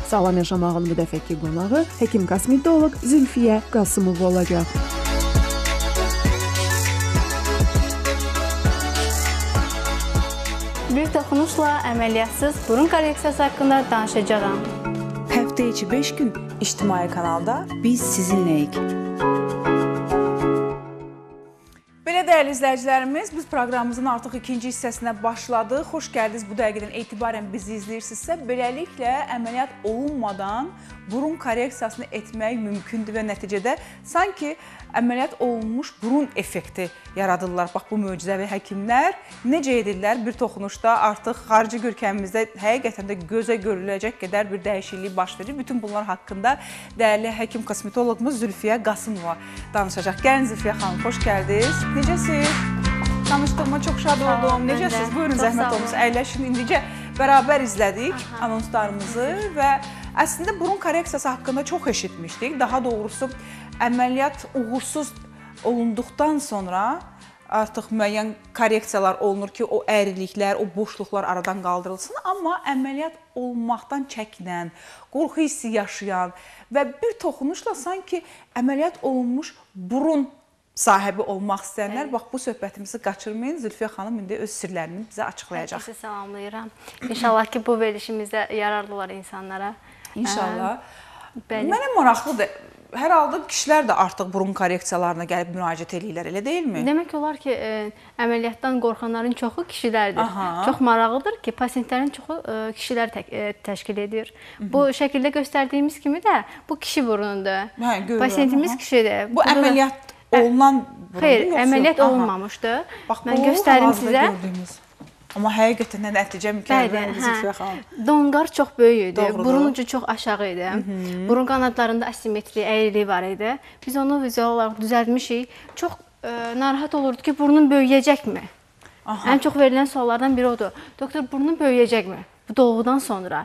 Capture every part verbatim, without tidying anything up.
Sağlam yaşamağın bu dəfəki qonağı həkim-kosmetoloq Zülfiyə Qasımova olacaq. Bir toxunuşla əməliyyatsız burun korreksiyası haqqında danışacağam. Həftə içi beş gün İctimai kanalda biz sizinləyik. Belə dəyərli izləyicilərimiz, biz proqramımızın artıq ikinci hissəsinə başladıq. Xoş gəldiniz, bu dəqiqədən etibarən bizi izləyirsinizsə, beləliklə əməliyyat olunmadan burun korreksiyasını etmək mümkündür və nəticədə sanki əməliyyat olunmuş burun effekti yaradırlar. Bax, bu möcüzəvi həkimlər necə edirlər? Bir toxunuşda artıq xarici görkəmimizdə həqiqətən də gözə görüləcək qədər bir dəyişiklik baş verir. Bütün bunlar haqqında dəyərli həkim-kosmetoloqumuz Zülfiyə Qasımova danışacaq. Gəlin Zülfiyə xanım, xoş gəldiniz. Necəsiz? Tanışdığıma çox şad oldum. Necəsiz? Buyurun, zəhmət olunuz. Əyləşin. İndicə bərabər izlədik anonslarımızı və əslində burun korreksiyası haqqında çox eşitmişdik. Daha doğrusu, əməliyyat uğursuz olunduqdan sonra artıq müəyyən korreksiyalar olunur ki, o əyriliklər, o boşluqlar aradan qaldırılsın. Amma əməliyyat olmaqdan çəkinən, qorxu hissi yaşayan və bir toxunuşla sanki əməliyyat olunmuş burun sahibi olmaq istəyənlər, bax, bu söhbətimizi qaçırmayın. Zülfiyə xanım indi öz sirlərini bizə açıqlayacaq. Sizi salamlayıram. İnşallah ki, bu verilişimizdə yararlı olar insanlara. İnşallah. Mənə maraqlıdır. Hər halda kişilər də artıq burun korreksiyalarına gəlib müraciət edirlər, elə deyilmi? Demək olar ki, əməliyyatdan qorxanların çoxu kişilərdir. Aha. Çox maraqlıdır ki, pasientlərin çoxu kişilər təşkil edir. Bu şəkildə göstərdiyimiz kimi də bu kişi burundur. Hə, görürəm. Pasientimiz kişidir. Bu əməliyyat olunan burundur? Xeyr, əməliyyat olunmamışdı. Mən göstərim sizə. Amma həqiqətən nəticə mükəmməldir Zülfiyə xanım. Donqar çox böyük idi, burun ucu çox aşağı idi. Burun qanadlarında asimetri, əyriliyi var idi. Biz onu vizual olaraq düzəltmişik. Çox narahat olurdu ki, burnun böyüyəcəkmi? Ən çox verilən suallardan biri odur. Doktor, burnun böyüyəcəkmi? Bu dolğudan sonra.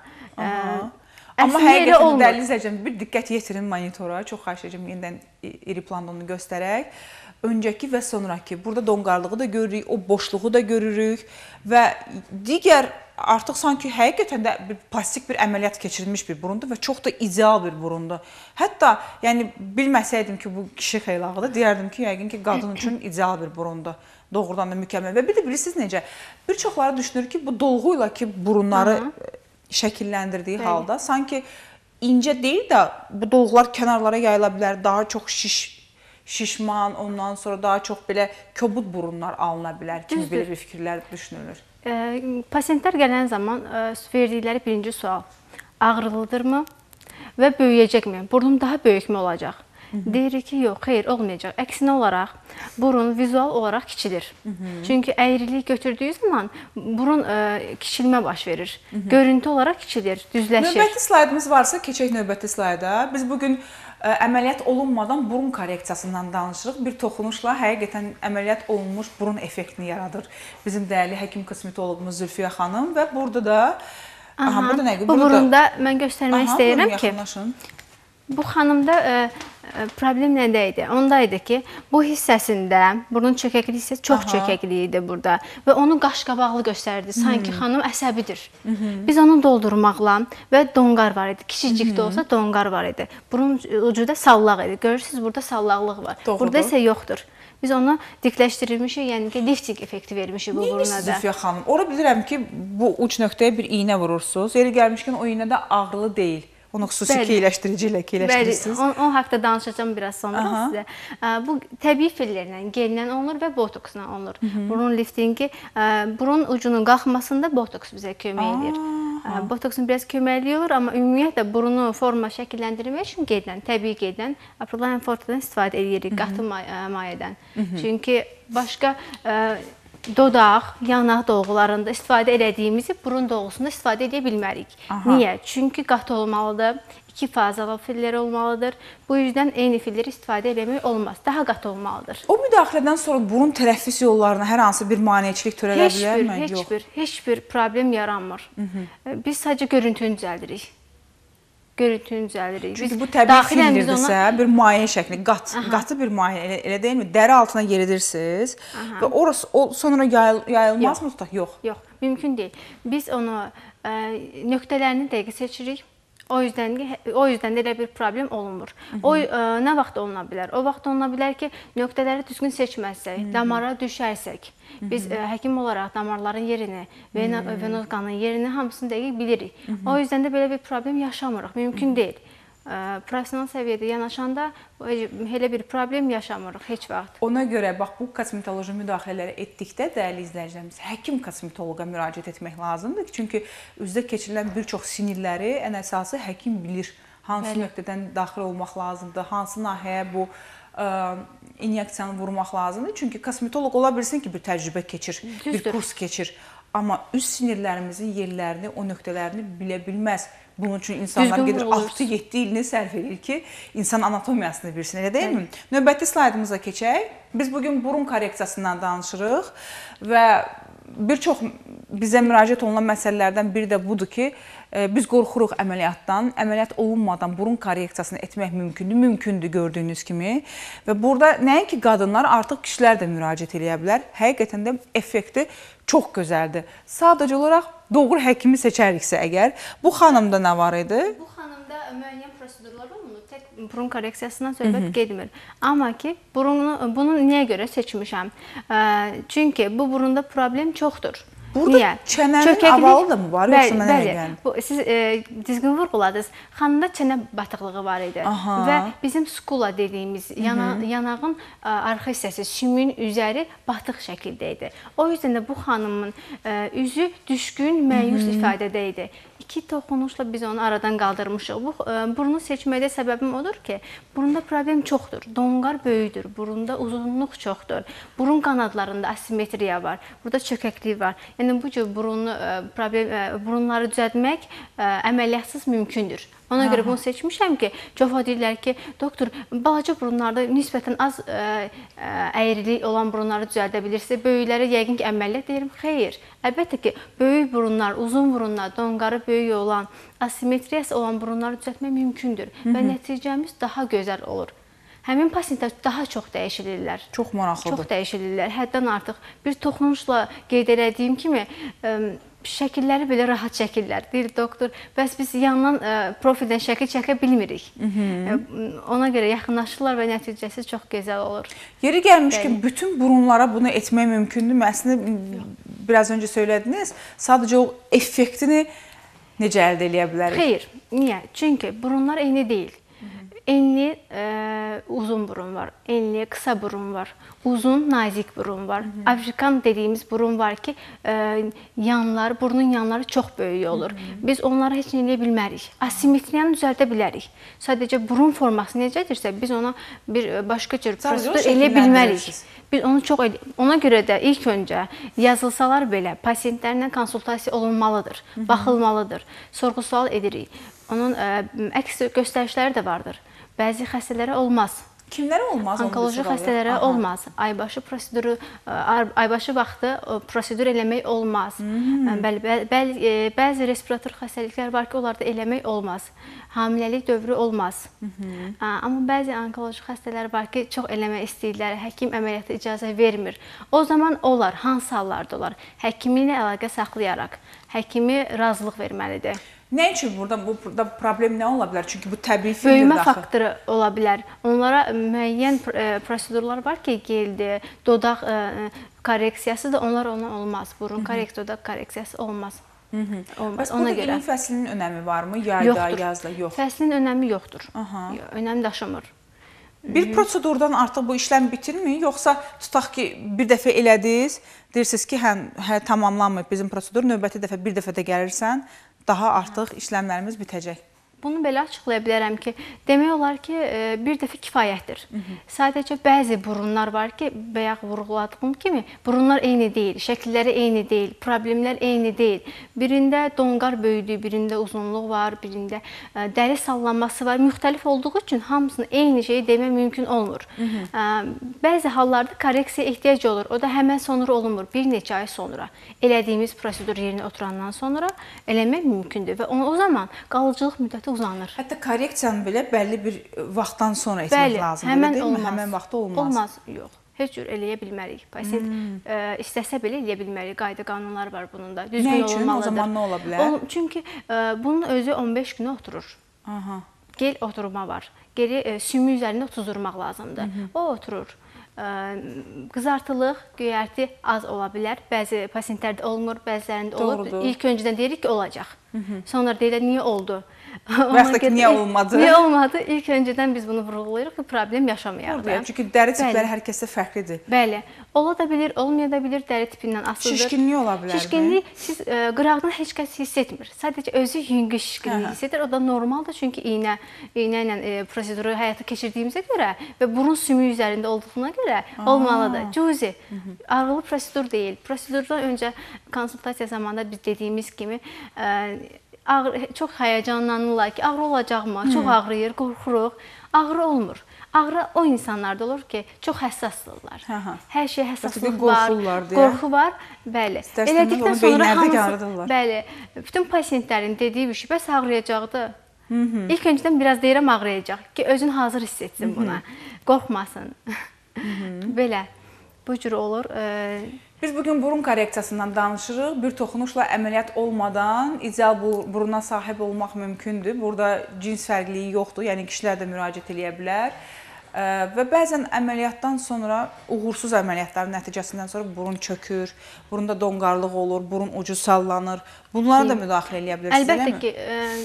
Amma həqiqətən dəyərli izləyicilər, bir diqqət yetirin monitora. Çox xahiş edirəm yenidən iri planda onu göstərək. Öncəki və sonraki, burada donqarlığı da görürük, o boşluğu da görürük və digər artıq sanki həqiqətən də bir plastik bir əməliyyat keçirilmiş bir burundur və çox da ideal bir burundur. Hətta yəni bilməsəydim ki, bu kişi xeylağıdır, deyərdim ki, yəqin ki, qadın üçün ideal bir burundur. Doğrudan da mükəmməl və bir də bilirsiniz necə? Bir çoxları düşünür ki, bu dolğuyla ki, burunları şəkilləndirdiyi halda sanki incə deyil də bu dolğular kənarlara yayıla bilər, daha çox şiş şişman, ondan sonra daha çox belə kobud burunlar alına bilər kimi belə bir fikirlər düşünülür. E, Pasientlər gələn zaman e, verdikləri birinci sual ağrılıdırmı və böyüyəcəkmi? Burnum daha böyükmü olacaq? Deyirik ki, yox, xeyr, olmayacaq. Əksinə olaraq, burun vizual olaraq kiçilir. Hı -hı. Çünki əyrilik götürdüyü zaman burun e, kiçilmə baş verir. Hı -hı. Görüntü olaraq kiçilir, düzləşir. Növbəti slaydımız varsa, keçək növbəti slayda. Biz bugün ə, əməliyyat olunmadan burun korreksiyasından danışırıq. Bir toxunuşla həqiqətən əməliyyat olunmuş burun effektini yaradır bizim dəyərli həkim-kosmetoloqumuz Zülfiyə xanım və burada da Aha, aha, burada nə? Bu burada... burunda mən göstərmək aha, istəyirəm ki, bu xanımda ə, problem nədə idi? Onda idi ki, bu hissəsində, burun çökəkli hissəsi çox aha. çökəkli idi burada və onu qaşqabaqlı göstərdi. Sanki hmm. xanım əsəbidir. Hmm. Biz onu doldurmaqla və donqar var idi. Kiçicik də olsa donqar var idi. Burun ucu da sallaq idi. Görürsünüz, burada sallaqlıq var. Doğrudur. Burada isə yoxdur. Biz onu dikləşdirilmişik, yəni ki, lifting effekti vermişik bu buruna da. Neyiniz Zülfiyə xanım? Ora bilirəm ki, bu uç nöqtəyə bir iynə vurursunuz. Yeri gəlmişkən o iynə də ağrılı deyil. Onu xüsusi keyləşdirici ilə keyləşdirirsiniz. Bəli, o haqda danışacağım biraz sonra aha. sizə. Bu təbii fillərlə, gellə olunur və botoksla olunur. Hı -hı. Burun liftingi, burun ucunun qalxmasında botoks bizə kömək edir. Aha. Botoksun biraz köməkli olur, amma ümumiyyətlə burunu forma şəkilləndirmək üçün gedlən, təbii gedlən, Aprilan Forte'dan istifadə edirik, qatı mayədən. Hı -hı. Çünki başqa dodaq, yanaq dolğularında istifadə elədiyimizi burun dolğusunda istifadə edə bilmərik. Aha. Niyə? Çünki qatı olmalıdır, iki fazalı fillər olmalıdır. Bu yüzden eyni filləri istifadə eləmək olmaz. Daha qatı olmalıdır. O müdaxilədən sonra burun tələffüs yollarına hər hansı bir maneçilik törədə bilərmi? Heç bir, heç bir, heç bir problem yaranmır. Hı -hı. Biz sadəcə görüntünü düzəldirik. Görüntünü düzəldirik. Çünki bu təbii fildirdirsə, bir maye şəkli, qat, qatı bir maye, elə, elə deyilmi? Dəri altına yeridirsiniz və orası o, sonra yayıl, yayılmaz mı tutaq? Yox. Yox, mümkün deyil. Biz onu ə, nöqtələrini dəqiq seçirik. O yüzdən o yüzdən də elə bir problem olunmur. O nə vaxt oluna bilər? O vaxt oluna bilər ki, nöqtələri düzgün seçməzsək, damara düşərsək. Biz həkim olaraq damarların yerini, venoz qanın yerini hamısını dəqiq bilirik. O yüzdən də belə bir problem yaşamırıq. Mümkün deyil. Profesional səviyyədə yanaşanda elə bir problem yaşamırıq heç vaxt. Ona görə bax bu kosmetoloji müdaxilələri etdikdə dəyərli izləyicilərimiz, həkim kosmetoloqa müraciət etmək lazımdır. Çünki üzdə keçirilən bir çox sinirləri ən əsası həkim bilir. Hansı nöqtədən daxil olmaq lazımdır, hansı nahiyəyə bu inyeksiyanı vurmaq lazımdır. Çünki kosmetoloq ola bilsin ki, bir təcrübə keçir, bir kurs keçir. Amma üz sinirlərimizin yerlərini, o nöqtələrini bilə bilməz. Bunun üçün insanlar gedir altı yeddi ilini sərf edir ki, insan anatomiyasını bilsin, elə deyilmi? Növbəti slaydımıza keçək. Biz bugün burun korreksiyasından danışırıq və bir çox bizə müraciət olunan məsələlərdən biri də budur ki, biz qorxuruq əməliyyatdan. Əməliyyat olunmadan burun korreksiyasını etmək mümkündür, mümkündür gördüyünüz kimi. Və burada nəinki qadınlar, artıq kişilər də müraciət edə bilər. Həqiqətən də effekti çox gözəldir. Sadəcə olaraq doğru həkimi seçəriksə əgər, bu xanımda nə var idi? Bu xanımda müəyyən prosedurlar olunur. Tək burun korreksiyasından söhbət getmir. Amma ki, burunu, bunu niyə görə seçmişəm? Çünki bu burunda problem çoxdur. Burada çənənin avalı da mı var, yoxsa mənə elə gəlir? Siz düzgün vurğuladınız. Xanımda çənə batıqlığı var idi və bizim skula dediyimiz yanağın arxa hissəsi, sümüyün üzəri batıq şəkildə idi. O yüzden də bu xanımın üzü düşkün, məyus ifadədə idi. İki toxunuşla biz onu aradan qaldırmışıq. Bu burunu seçməkdə səbəbim odur ki, burunda problem çoxdur. Donqar böyüdür, burunda uzunluq çoxdur. Burun qanadlarında asimetriya var, burada çökəklik var. Yəni bu cür burunu, problem, burunları düzəltmək əməliyyatsız mümkündür. Ona görə bunu seçmişəm ki, çoxu deyirlər ki, doktor, balaca burunlarda nisbətən az əyrilik olan burunları düzəldə bilirsiniz. Böyüklərə yəqin ki, əməliyyat deyirəm. Xeyr, əlbəttə ki, böyük burunlar, uzun burunlar, donqarı böyük olan, asimetriyası olan burunları düzəltmək mümkündür və nəticəmiz daha gözəl olur. Həmin pasientlər daha çox dəyişilirlər. Çox maraqlıdır. Çox dəyişilirlər. Həddən artıq bir toxunuşla qeyd elədiyim kimi şəkilləri belə rahat çəkirlər. Deyir doktor, bəs biz yandan profildən şəkil çəkə bilmirik. Ona görə yaxınlaşırlar və nəticəsi çox gözəl olur. Yeri gəlmiş ki, bütün burunlara bunu etmək mümkündür. Əslində, biraz öncə söylədiniz, sadəcə o effektini necə əldə edə bilərik? Xeyr, niyə? Çünki burunlar eyni deyil. Enli uzun burun var, enli qısa burun var, uzun nazik burun var. Afrikan dediyimiz burun var ki, yanları, burnun yanları çox böyük olur. Biz onları heç nə edə bilmərik. Asimetriyanı düzəldə bilərik. Sadəcə burun forması necədirsə, biz ona bir başqa cür prosedur elə bilmərik. Biz onu çox ona görə də ilk öncə yazılsalar belə pasientlərlə konsultasiya olunmalıdır, baxılmalıdır, sorğu-sual edirik. Onun əks göstərişləri də vardır. Bəzi xəstələrə olmaz. Kimlərə olmaz? Onkoloji xəstələrə olmaz. Aybaşı proseduru, aybaşı vaxtı prosedur eləmək olmaz. Bəzi respirator xəstəliklər var ki, onlarda eləmək olmaz. Hamiləlik dövrü olmaz. Amma bəzi onkoloji xəstələr var ki, çox eləmək istəyirlər, həkim əməliyyata icazə vermir. O zaman olar, hansı hallarda olar? Həkimi ilə əlaqə saxlayaraq, həkimi razılıq verməlidir. Nə üçün burada bu problem nə ola bilər? Çünki bu təbii filmdir. Böyümə faktoru ola bilər. Onlara müəyyən prosedurlar var ki, geldi, dodaq korreksiyası da onlar ona olmaz. Burun korreksiyası, dodaq korreksiyası olmaz. Bəs burada ilin fəslinin önəmi varmı? Yayda, yazda? Yox. Fəslinin önəmi yoxdur. Önəm daşımır. Bir prosedurdan artıq bu işləm bitirmi? Yoxsa tutaq ki, bir dəfə elədiniz, deyirsiniz ki, hə, tamamlanmayıb bizim prosedur, növbəti dəfə bir dəfə də gəlirsən, daha artıq işləmlərimiz bitəcək. Bunu belə açıqlaya bilərəm ki, demək olar ki, bir dəfə kifayətdir. Sadəcə bəzi burunlar var ki, bayaq vurğuladığım kimi, burunlar eyni deyil, şəkilləri eyni deyil, problemlər eyni deyil. Birində donqar böyüdüyü, birində uzunluq var, birində dəri sallanması var. Müxtəlif olduğu üçün hamısını eyni şeyi demək mümkün olmur. Bəzi hallarda korreksiya ehtiyac olur. O da həmən sonra olunmur. Bir neçə ay sonra elədiyimiz prosedur yerinə oturandan sonra eləmək mümkündür və o zaman qalıcılıq müddəti uzanır. Hətta korreksiyanı belə bəlli bir vaxtdan sonra etmək lazımdır, deyil mi? Həmən vaxtda olmaz. Olmaz, yox. heç cür eləyə bilmərik. Pasient hmm. ə, istəsə belə eləyə bilmərik. Qayda qanunlar var bunun da. Düzgün nə üçün? O zaman nə ola bilər? O, çünki ə, bunun özü on beş günə oturur. Aha. Gel oturma var. Geri ə, sümük üzərində tuzdurmaq lazımdır. Hı -hı. O oturur. Qızartılıq, göyərti az ola bilər. Bəzi pasientlərdə olmur, bəzilərində olur. Doğrudur. İlk öncədən deyirik ki, olacaq. Hı -hı. Sonra deyirlər, niyə oldu? Və yaxud da ki, niyə olmadı? Niyə olmadı? İlk öncədən biz bunu vurğulayırıq ki, problem yaşamayaq da. Çünki dəri tipləri hər kəsdə fərqlidir. Bəli. Ola da bilir, olmaya da bilir, dəri tipindən asılıdır. Şişkinlik ola bilər mi? Şişkinlik, siz ə, qıraqdan heç kəs hiss etmir. Sadəcə özü yüngül şişkinlik hiss edir. O da normaldır, çünki iynə, iynə ilə e, proseduru həyata keçirdiyimizə görə və burun sümüyü üzərində olduğuna görə Aa. olmalıdır. Cüzi. Ağrılı prosedur deyil. Prosedurdan öncə konsultasiya zamanında biz dediyimiz kimi ə, Ağrı, çox həyəcanlanırlar ki, ağrı olacaqmı? Hmm. Çox ağrıyır, qorxuruq. Ağrı olmur. Ağrı o insanlarda olur ki, çox həssasdırlar. Hər şey həssaslıq var, qorxu var. Bəli. Elədikdən sonra hamısı, bəli, bütün pasientlərin dediyi bir şey, bəs ağrıyacaqdı. Hı -hı. İlk öncədən biraz deyirəm ağrıyacaq ki, özün hazır hiss etsin buna. Hı -hı. Qorxmasın. Hı -hı. Belə. Bu cür olur. E Biz bugün burun korreksiyasından danışırıq. Bir toxunuşla əməliyyat olmadan ideal buruna sahib olmaq mümkündür. Burada cins fərqliyi yoxdur, yəni kişilər də müraciət edə bilər. Və bəzən əməliyyatdan sonra, uğursuz əməliyyatların nəticəsindən sonra burun çökür, burunda donqarlıq olur, burun ucu sallanır. Bunlara da müdaxilə edə bilirsiniz, eləmi? Əlbəttə ki,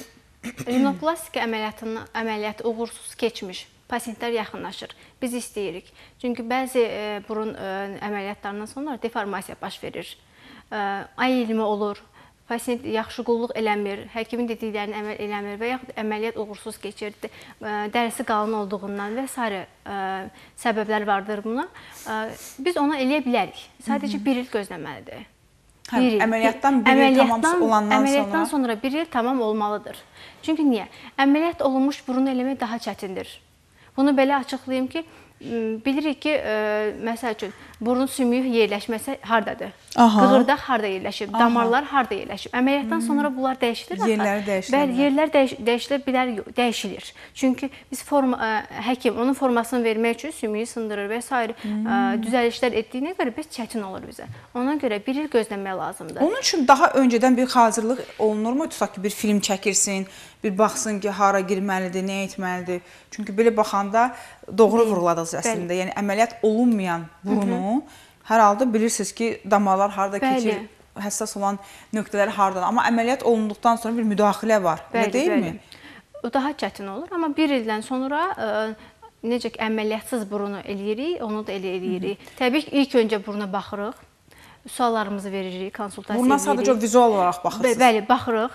e, rinoplastika əməliyyatı uğursuz keçmiş pasientlər yaxınlaşır. Biz istəyirik. Çünki bəzi e, burun e, əməliyyatlarından sonra deformasiya baş verir. E, əyilmə olur. Pasient yaxşı qulluq eləmir, həkimin dediklərini əməl eləmir və yaxud əməliyyat uğursuz keçir, e, dərisi qalın olduğundan və s. E, səbəblər vardır buna. E, biz ona eləyə bilərik. Sadəcə Hı -hı. bir il gözləməlidir. Hə, bir il. Əməliyyatdan bir il tamam olandan əməliyyatdan sonra... sonra bir il tamam olmalıdır. Çünki niyə? Əməliyyat olunmuş burunu eləmək daha çətindir. Bunu belə açıqlayım ki, bilirik ki, e, məsəl üçün, burun sümüyü yerləşməsi hardadır? Aha. Qığırdaq harda yerləşib? Aha. Damarlar harda yerləşib? Əməliyyatdan hmm. sonra bunlar dəyişilir. Yerləri dəyişilir. Bəli, yerlər dəyiş dəyişilə bilər, dəyişilir. Çünki biz forma, ə, həkim onun formasını vermək üçün sümüyü sındırır və s. Hmm. Ə, düzəlişlər etdiyinə görə biz çətin olur bizə. Ona görə bir il gözləmək lazımdır. Onun üçün daha öncədən bir hazırlıq olunurmu? Tutaq ki, bir film çəkirsin, bir baxsın ki, hara girməlidir, nə etməlidir? Çünki belə baxanda doğru vurğuladınız əslində. Yəni əməliyyat olunmayan burunu Hı -hı. hər halda bilirsiniz ki, damarlar harda bəli. keçir, həssas olan nöqtələri hardadır. Amma əməliyyat olunduqdan sonra bir müdaxilə var, elə deyil bəli. mi? O daha çətin olur, amma bir ildən sonra ə, necə ki, əməliyyatsız burunu eləyirik, onu da elə eləyirik. Hı -hı. Təbii ki, ilk öncə buruna baxırıq. Suallarımızı veririk, konsultasiya edirik. Buruna sadəcə vizual olaraq baxırsınız? Bəli, baxırıq.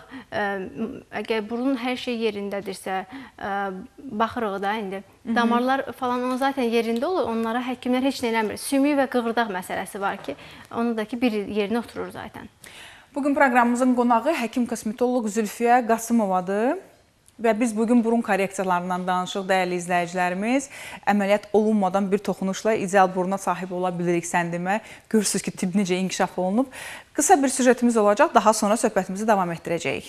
Əgər burun hər şey yerindədirsə, baxırıq da indi. Damarlar falan onun zaten yerində olur, onlara həkimlər heç nə eləmir. Sümük və qığırdaq məsələsi var ki, onu da ki, bir yerinə oturur zaten. Bugün proqramımızın qonağı həkim kosmetoloq Zülfiyə Qasımovadır. Və biz bugün burun korreksiyalarından danışıq, dəyərli izləyicilərimiz. Əməliyyat olunmadan bir toxunuşla ideal buruna sahib ola bilirik sən demə. Görürsünüz ki, tibb necə inkişaf olunub. Qısa bir süjetimiz olacaq, daha sonra söhbətimizi davam etdirəcəyik.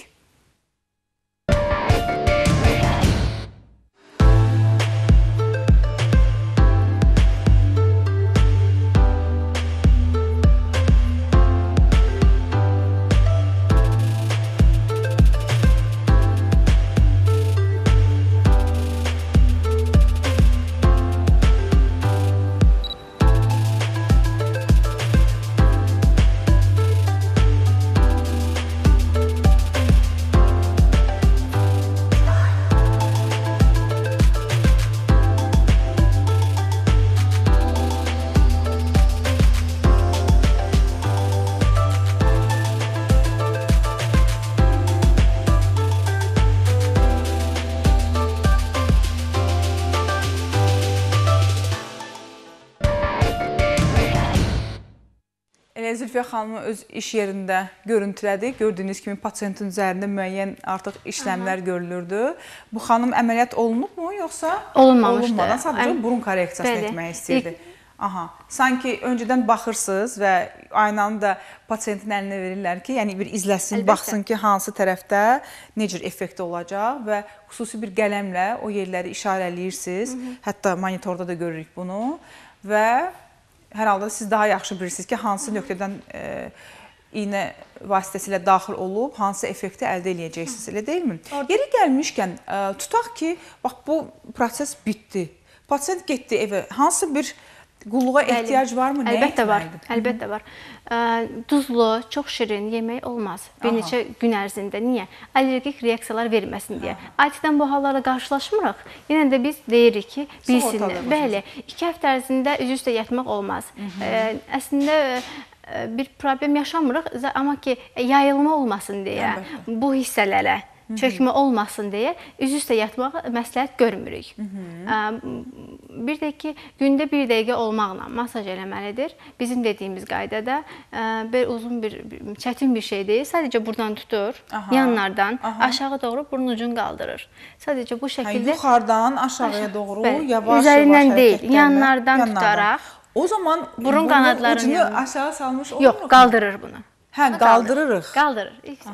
Zülfiyə xanımı öz iş yerində görüntülədik. Gördüyünüz kimi pasiyentin üzərində müəyyən artıq işləmlər Aha. görülürdü. Bu xanım əməliyyat olunub mu, yoxsa olunmamışdı? Olunmadan sadəcə burun korreksiyasını etmək istəyirdi. Aha. Sanki öncədən baxırsınız və aynanı da pasiyentin əlinə verirlər ki, yəni bir izləsin, Əlbəttə. baxsın ki, hansı tərəfdə necə effekti olacaq və xüsusi bir qələmlə o yerləri işarələyirsiniz. Hı -hı. Hətta monitorda da görürük bunu və hər halda siz daha yaxşı bilirsiniz ki, hansı nöqtədən e, iynə vasitəsilə daxil olub, hansı effekti əldə edəcəksiniz, elə deyilmi? Yeri gəlmişkən, e, tutaq ki, bax bu proses bitdi. Pasient getdi evə. Hansı bir qulluğa ehtiyac varmı? Əlbəttə var. Əlbəttə var. Duzlu, çox şirin yemək olmaz. Bir neçə gün ərzində. Niyə? Allergik reaksiyalar verməsin deyə. Adidən bu hallarla qarşılaşmırıq. Yenə də biz deyirik ki, bilsinlər. Bəli, iki həftə ərzində üzü üstə yatmaq olmaz. Əslində bir problem yaşamırıq, amma ki, yayılma olmasın deyə bu hissələrə çökmə olmasın deyə üz üstə yatmağı məsləhət görmürük. Bir də ki, gündə bir dəqiqə olmaqla masaj eləməlidir. Bizim dediyimiz qaydada bir uzun bir, çətin bir şey deyil. Sadəcə buradan tutur, aha, yanlardan aha, aşağı doğru burun ucunu qaldırır. Sadəcə bu şəkildə... Hə, yuxarıdan aşağıya doğru yavaş-yavaş üzərindən deyil, yanlardan, yanlardan tutaraq. O zaman burun qanadlarının ucunu aşağı salmış olur mu? Yox, qaldırır bunu. Hə, qaldırırıq. Qaldırır.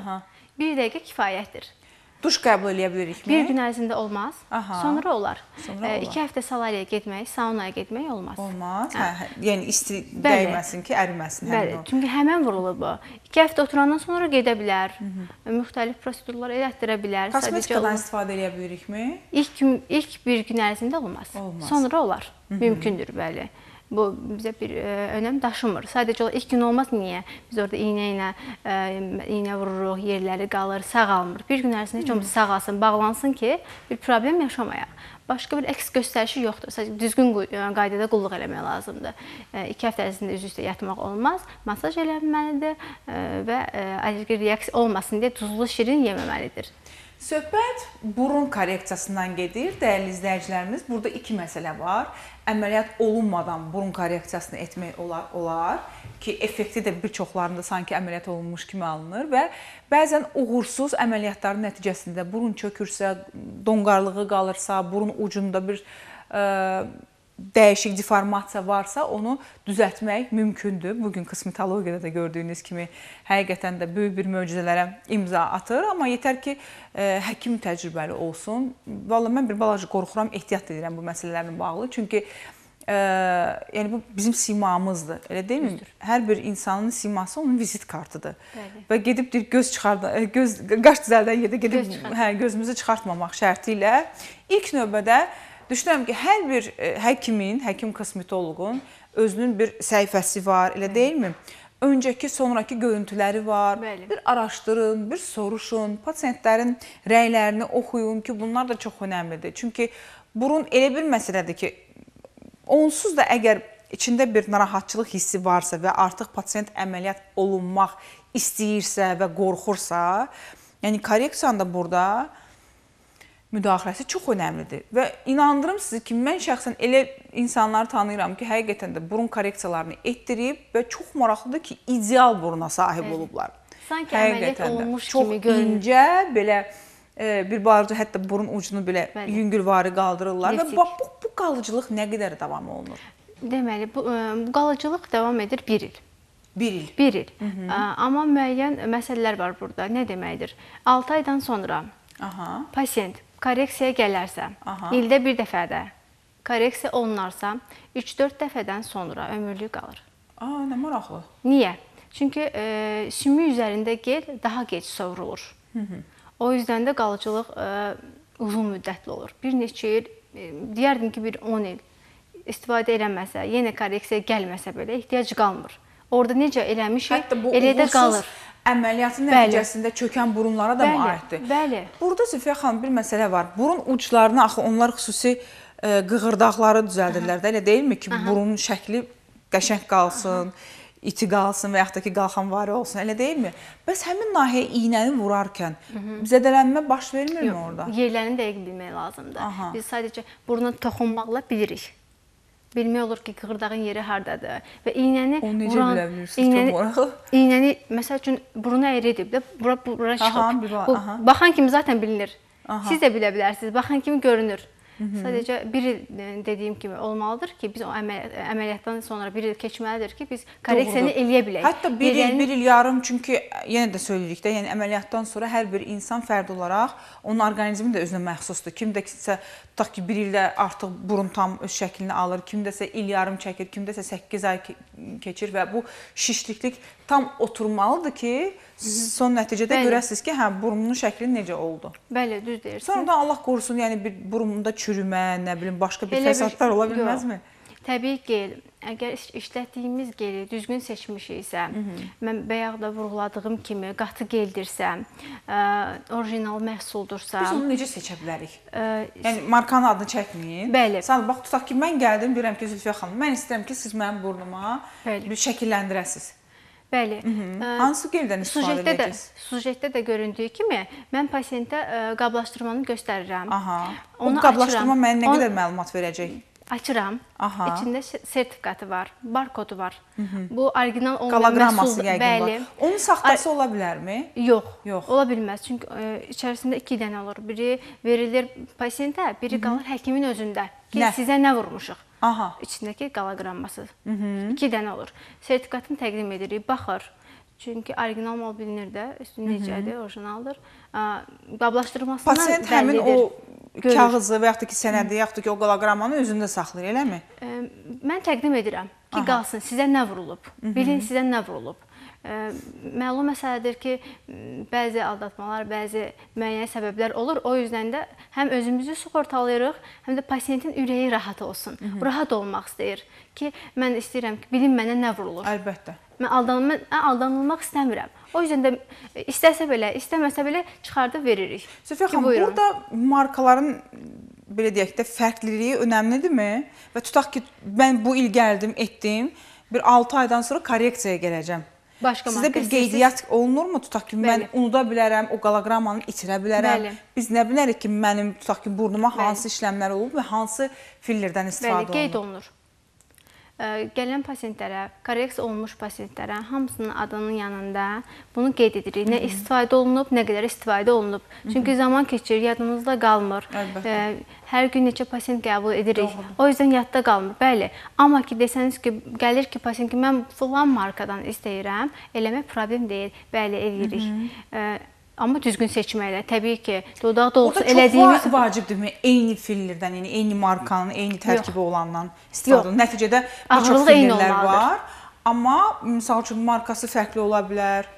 Bir dəqiqə kifayətdir. Duş qəbul edə bilirikmi? Bir gün ərzində olmaz, aha, sonra olar. Sonra olar. İki həftə salariyə getmək, saunaya getmək olmaz. Olmaz, hə, yəni isti dəyməsin ki, əriməsin. Bəli, çünki həmən vurulur bu. İki həftə oturandan sonra gedə bilər, müxtəlif prosedurlar elətdirə bilər. Kosmetikadan istifadə edə bilirikmi? İlk, ilk bir gün ərzində olmaz, olmaz. Sonra olar, mümkündür, bəli. Bu bizə bir e, önəm daşımır. Sadəcə o ilk gün olmaz. Niyə? Biz orada iynə ilə e, iynə vururuq, yerləri qalır, sağalmır. Bir gün ərzində heç olmasa sağalsın, bağlansın ki, bir problem yaşamayaq. Başqa bir əks göstərişi yoxdur. Sadəcə düzgün qaydada qulluq eləmək lazımdır. E, iki həftə ərzində üz üstə yatmaq olmaz, masaj eləməlidir e, və e, allergik reaksiya olmasın deyə duzlu şirin yeməməlidir. Söhbət burun korreksiyasından gedir. Dəyərli izləyicilərimiz, burada iki məsələ var. Əməliyyat olunmadan burun korreksiyasını etmək olar, olar ki, effekti də bir çoxlarında sanki əməliyyat olunmuş kimi alınır və bəzən uğursuz əməliyyatların nəticəsində burun çökürsə, donqarlığı qalırsa, burun ucunda bir ə, dəyişik deformasiya varsa, onu düzəltmək mümkündür. Bugün kosmetologiyada da gördüyünüz kimi həqiqətən də böyük bir möcüzələrə imza atır. Amma yetər ki, ə, həkim təcrübəli olsun. Vallahi mən bir balaca qorxuram, ehtiyat edirəm bu məsələlərlə bağlı. Çünki ə, yəni bu bizim simamızdır. Elə deyilmi? Hər bir insanın siması onun vizit kartıdır. Bəli. Və gedib deyir, göz çıxardan, göz qaş düzəldən yerdə gedib göz hə, gözümüzü çıxartmamaq şərti ilə ilk növbədə düşünürəm ki, hər bir həkimin, həkim kosmetoloqun özünün bir səhifəsi var, elə deyilmi? Öncəki, sonraki görüntüləri var. Bəli. Bir araşdırın, bir soruşun, pasientlərin rəylərini oxuyun ki, bunlar da çox önəmlidir. Çünki burun elə bir məsələdir ki, onsuz da əgər içində bir narahatçılıq hissi varsa və artıq pasient əməliyyat olunmaq istəyirsə və qorxursa, yəni korreksiyanın da burada müdaxiləsi çox önəmlidir və inandırım sizi ki, mən şəxsən elə insanları tanıyıram ki, həqiqətən də burun korreksiyalarını etdirib və çox maraqlıdır ki, ideal buruna sahib olublar. Sanki əməliyyat olunmuş kimi görünür. Çox incə, belə e, bir balaca hətta burun ucunu belə yüngülvari qaldırırlar və bax, bu, bu qalıcılıq nə qədər davam olunur? Deməli, bu, bu qalıcılıq davam edir bir il. Bir il? Bir il. Hı -hı. Amma müəyyən məsələlər var burada. Nə deməkdir? altı aydan sonra aha, pasient korreksiyaya gələrsə, aha, ildə bir dəfədə korreksiya olunarsa, üç-dörd dəfədən sonra ömürlük qalır. Aa, nə maraqlı. Niyə? Çünki e, sümük üzərində gel daha gec sovrulur. Hı -hı. O yüzden də qalıcılıq e, uzun müddətli olur. Bir neçə il, e, deyərdim ki, bir on il istifadə eləməsə, yenə korreksiya gəlməsə belə ehtiyac qalmır. Orada necə eləmişik, elə də qalır. Əməliyyatın nəticəsində çökən burunlara da mı aiddir? Bəli. Burada Zülfiyə xanım bir məsələ var. Burun uclarını axı onlar xüsusi e, qığırdaqları düzəldirlər də, elə deyilmi ki, aha, burunun şəkli qəşəng qalsın, aha, iti qalsın və yaxud da ki, qalxanvari olsun, elə deyilmi? Bəs həmin nahiyyə iynəni vurarkən zədələnmə baş vermirmi orada? Yerlərini dəqiq bilmək lazımdır. Aha. Biz sadəcə buruna toxunmaqla bilirik. Bilmək olur ki, qığırdağın yeri hardadır və iynəni vuran... Onu necə bilə bilirsiniz? İynəni, çox maraqlı. İynəni, məsəl üçün, buruna əyri edib də, bura, bura çıxıb. Bu, baxan kimi zaten bilinir. Aha. Siz də bilə bilərsiniz, baxan kimi görünür. Sadəcə bir il dediyim kimi olmalıdır ki, biz o əməliyyatdan sonra bir il keçməlidir ki, biz korreksiyanı eləyə bilək. Hətta bir il, bir il yarım, çünki yenə də söyləyirik də, yəni əməliyyatdan sonra hər bir insan fərd olaraq onun orqanizmi də özünə məxsusdur. Kimdəsə tutaq ki, bir ildə artıq burun tam öz şəklini alır, kimdəsə il yarım çəkir, kimdəsə səkkiz ay keçir və bu şişliklik tam oturmalıdır ki, son nəticədə görəsiniz ki, hə, burunun şəkli necə oldu. Bəli, düz deyirsiniz. Sonradan Allah qorusun, yəni bir burunda çürümə, nə bilim, başqa bir fəsadlar ola bilməzmi? Təbii ki, əgər işlətdiyimiz geli düzgün seçmişiksə, mən bayaq da vurğuladığım kimi qatı geldirsə, orijinal məhsuldursa... Biz onu necə seçə bilərik? Yəni, markanın adını çəkməyin. Bəli. Sən bax, tutaq ki, mən gəldim, deyirəm ki, Zülfiyə xanım, mən istəyirəm ki, siz mənim burnuma bir şəkilləndirəsiniz. Bəli. Hansı geldən istifadə edəcəksiniz? Sujetdə də göründüyü kimi, mən pasiyentə qablaşdırmanı göstərirəm. Aha. O qablaşdırma mənə nə qədər məlumat verəcək? Açıram. İçində sertifikatı var, barkodu var. Bu orijinal olmayan qologramması yəqin var. Onun saxtası ola bilərmi? Yox, ola bilməz. Çünki içərisində iki dənə olur. Biri verilir pasiyentə, biri qalır həkimin özündə. Ki, sizə nə vurmuşuq? İçindəki qologramması. İki dənə olur. Sertifikatını təqdim edirik, baxır. Çünki orijinal mal bilinir də, üstü necədir, orijinaldır. Qablaşdırmasından bəllidir. Pasiyent həmin o kağızı və yaxud da ki, sənədi, yaxud da ki, o qologrammanı özündə saxlayır, eləmi? Mən təqdim edirəm ki, qalsın, sizə nə vurulub, bilin sizə nə vurulub. Məlum məsələdir ki, bəzi aldatmalar, bəzi müəyyən səbəblər olur. O yüzdən də həm özümüzü sığortalayırıq, həm də pasiyentin ürəyi rahat olsun. Rahat olmaq istəyir ki, mən istəyirəm ki, bilin mənə nə vurulur. Əlbəttə. Mən aldanılmaq istəmirəm. O yüzdən də istəsə belə, istəməsə belə çıxardıb veririk. Zülfiyə xanım, burada markaların, belə deyək də, fərqliliyi önəmlidirmi? Və tutaq ki, mən bu il gəldim, etdim, bir altı aydan sonra korreksiyaya gələcəm. Sizdə bir qeydiyyat olunurmu? Tutaq ki, mən unuda bilərəm, o qologrammanı itirə bilərəm. Biz nə bilərik ki, mənim tutaq ki, burnuma hansı işləmlər olub və hansı fillerdən istifadə olunur? Bəli, qeyd olunur. Gələn pasiyentlərə, korreksiya olunmuş pasiyentlərə hamısının adının yanında bunu qeyd edirik. Nə istifadə olunub, nə qədər istifadə olunub. Çünki zaman keçir, yadımızda qalmır. Hər gün neçə pasiyent qəbul edirik. O yüzden yadda qalmır. Bəli. Amma ki, desəniz ki, gəlir ki, pasiyent ki, mən filan markadan istəyirəm, eləmək problem deyil. Bəli, eləyirik. Amma düzgün seçməklə, təbii ki, dodaq dolusu elədiyimiz... Orada çox vacibdirmi eyni fillerdən, yəni eyni markanın, eyni tərkibi olandan istifadə olunur? Nəticədə bir çox fillerlər var, amma misal üçün markası fərqli ola bilər.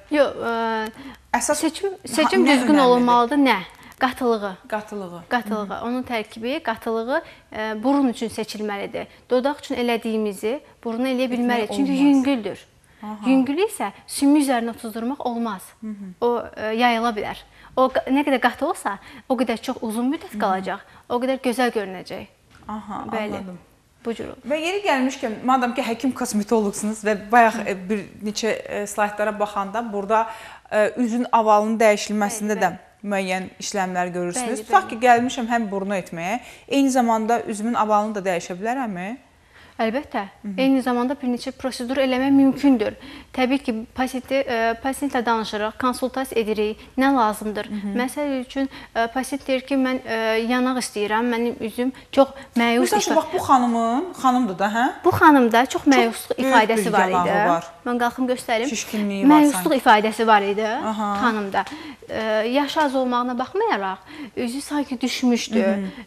Yox, seçim düzgün olmalıdır. Nə? Qatılığı. Qatılığı. Qatılığı. Onun tərkibi, qatılığı burun üçün seçilməlidir. Dodaq üçün elədiyimizi buruna eləyə bilməlidir. Çünki yüngüldür. Yüngülü isə sümük üzərinə tuzdurmaq olmaz. O yayıla bilər. O nə qədər qatı olsa, o qədər çox uzun müddət qalacaq, o qədər gözəl görünəcək. Aha, anladım. Bu cür. Və yeri gəlmişkən, madam ki, həkim kosmetoloqsunuz və bayaq bir neçə slaytlara baxanda burada üzün avalının dəyişilməsində də müəyyən işləmlər görürsünüz. Tutaq ki, gəlmişəm həm burnu etməyə, eyni zamanda üzümün avalını da dəyişə bilərəmmi? Əlbəttə. Eyni zamanda bir neçə prosedur eləmək mümkündür. Təbii ki, pasiyentlə danışırıq, konsultasiya edirik, nə lazımdır. Məsəl üçün, pasiyent deyir ki, mən yanaq istəyirəm, mənim üzüm çox məyus... Məsəl üçün, bax, bu xanımın, xanımdır da, hə? Bu xanımda çox məyusluq ifadəsi var idi. Mən qalxım göstərim. Şişkinliyi var sanki. Məyusluq ifadəsi var idi xanımda. Yaşı az olmağına baxmayaraq, üzü sanki düşmüşdü.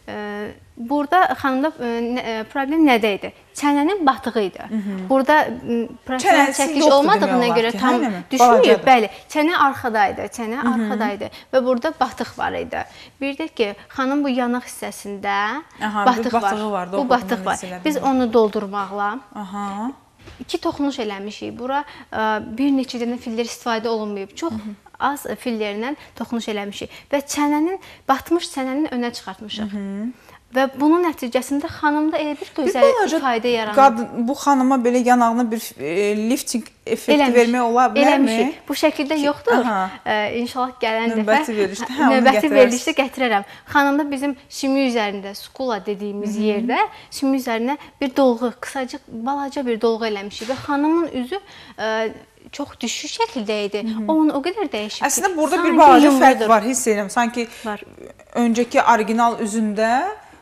Burada xanımda problem nədə idi? Çənənin batığı idi. Burada profesional çəkiş olmadığına görə tam düşməyib. Bəli, çənə arxadaydı. Çənə arxadaydı və burada batıq var idi. Bir də ki, xanım bu yanaq hissəsində batıq var. Bu batıq var. Biz onu doldurmaqla iki toxunuş eləmişik. Bura bir neçə dənə fillər istifadə olunmayıb. Çox az fillərlə toxunuş eləmişik və çənənin, batmış çənənin önə çıxartmışıq. Və bunun nəticəsində xanımda elə bir gözəl ifadə yaranır. Bu xanıma belə yanağına bir lifting effekti vermək ola bilərmi? Bu şəkildə yoxdur. İnşallah gələn dəfə növbəti verilişdə gətirərəm. Xanımda bizim sümük üzərində, skula dediyimiz yerdə sümük üzərinə bir dolğu, qısacıq, balaca bir dolğu eləmişik və xanımın üzü çox düşük şəkildə idi. Onun o qədər dəyişib ki, əslində burada bir balaca fərq var, hiss edirəm. Sanki öncəki orijinal üzündə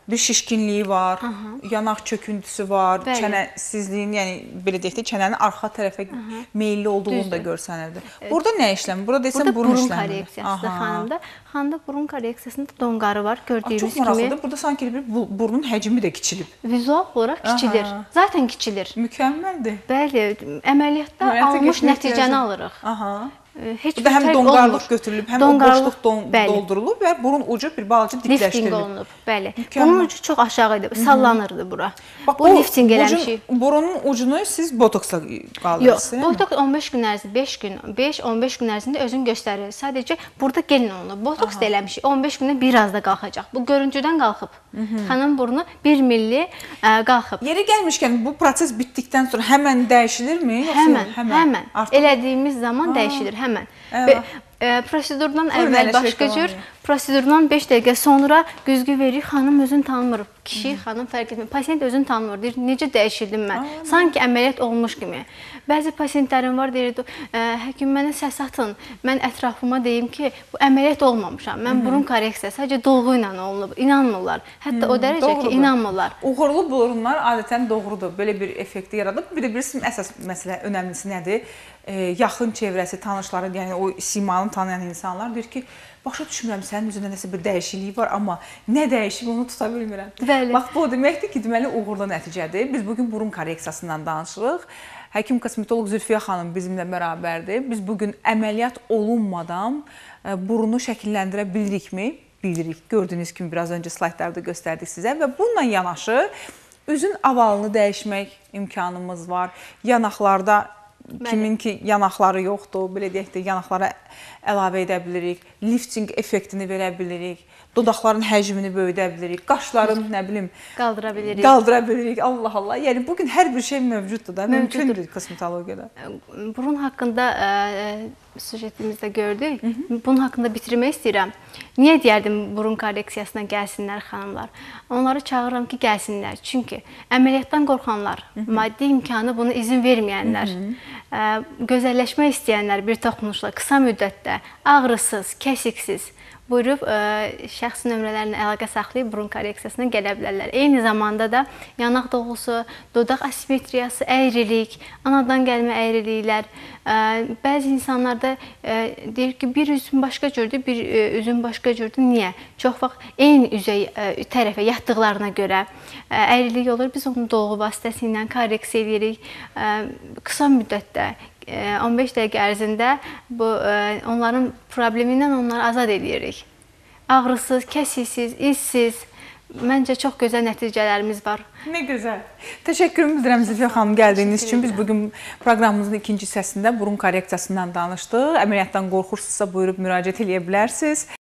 bir şişkinliyi var, Aha. yanaq çöküntüsü var, Bəli. çənəsizliyin, yəni belə deyək də, çənənin arxa tərəfə Aha. meyilli olduğunu Düzdür. da görsənirdi. Burada nə işləmir? Burada desəm burun, burun işləmir. korreksiyasıdır xanımda. Xanımda burun korreksiyasında donqarı var, gördüyünüz kimi. Çox maraqlıdır. Burada sanki bir burnun həcmi də kiçilib. Vizual olaraq kiçilir. Aha. Zaten kiçilir. Mükəmməldir. Bəli, əməliyyatda Əməliyyata almış nəticəni alırıq. Aha. Heç bu da həm donqarlıq götürülüb, həm donqarlıq, o boşluq don, doldurulub və burun ucu bir balaca dikləşdirilib. Lifting olunub, bəli. Mükəmmel. Bunun ucu çox aşağı idi, sallanırdı bura. Bax, bu lifting eləmişik. Burunun ucunu siz botoksla qaldırırsınız? Yox, botoks on beş gün ərzində, beş gün, beş on beş gün ərzində özünü göstərir. Sadəcə burada gelin olunub. Botoks da eləmişik, on beş gündən biraz da qalxacaq. Bu görüntüdən qalxıb. Xanım burnu bir milli ə, qalxıb. Yeri gəlmişkən bu proses bitdikdən sonra həmən dəyişilirmi? Həmən, həmən. Elədiyimiz zaman dəyişilir, həmən. Və e, prosedurdan əvvəl başqa cür, prosedurdan beş dəqiqə sonra güzgü veririk, xanım özünü tanımır. Kişi, xanım fərq etmir. Pasiyent özünü tanımır. Deyir, necə dəyişildim mən? Aa, Sanki əməliyyat olmuş kimi. Bəzi pasiyentlərim var, deyir, həkim mənə səs atın. Mən ətrafıma deyim ki, bu əməliyyat olmamışam. Mən burun korreksiyası sadəcə dolğu ilə olunub. İnanmırlar. Hətta o dərəcə doğrudur. ki, inanmırlar. Uğurlu burunlar adətən doğrudur. Belə bir effekti yaradıb. Bir də bilirsiniz, əsas məsələ, önəmlisi nədir? E, yaxın çevrəsi, tanışları, yəni o simanı tanıyan insanlar deyir ki, başa düşmürəm, sənin üzündə nəsə bir dəyişikliyi var, amma nə dəyişib onu tuta bilmirəm. Bəli. Bax, bu o deməkdir ki, deməli uğurlu nəticədir. Biz bugün burun korreksiyasından danışırıq. Həkim kosmetoloq Zülfiyə xanım bizimlə bərabərdir. Biz bugün əməliyyat olunmadan burunu şəkilləndirə bilirikmi? Bilirik. Gördüyünüz kimi biraz öncə slaytlarda göstərdik sizə və bununla yanaşı üzün avalını dəyişmək imkanımız var. Yanaqlarda kimin ki yanaqları yoxdur, belə deyək də yanaqlara əlavə edə bilirik, lifting effektini verə bilirik, dodaqların həcmini böyüdə bilirik, qaşların nə bilim qaldıra bilirik. Qaldıra bilirik. Allah Allah. Yəni bugün hər bir şey mövcuddur da, mümkündür kosmetologiyada. Burun haqqında ə, süjetimizdə gördük. Hı -hı. Bunun haqqında bitirmək istəyirəm. Niyə deyərdim burun korreksiyasına gəlsinlər xanımlar? Onları çağırıram ki, gəlsinlər. Çünki əməliyyatdan qorxanlar, Hı -hı. maddi imkanı buna izin verməyənlər, Hı -hı. Ə, gözəlləşmək istəyənlər bir toxunuşla qısa müddətdə ağrısız, kəsiksiz buyurub ə, şəxsi nömrələrinə əlaqə saxlayıb burun korreksiyasına gələ bilərlər. Eyni zamanda da yanaq dolğusu, dodaq asimetriyası, əyrilik, anadan gəlmə əyriliklər. Ə, bəzi insanlarda ə, deyir ki, bir üzün başqa cürdür, bir ə, üzün başqa cürdür. Niyə? Çox vaxt eyni üzə ə, tərəfə yatdıqlarına görə ə, əyrilik olur. Biz onu dolğu vasitəsi ilə korreksiya edirik. Ə, qısa müddətdə on beş dəqiqə ərzində bu onların problemindən onları azad edirik. Ağrısız, kəsiksiz, izsiz. Məncə çox gözəl nəticələrimiz var. Nə gözəl. Təşəkkürümü bildirəm Zülfiyə xanım gəldiyiniz üçün. Biz bugün proqramımızın ikinci hissəsində burun korreksiyasından danışdıq. Əməliyyatdan qorxursunuzsa buyurub müraciət edə bilərsiniz.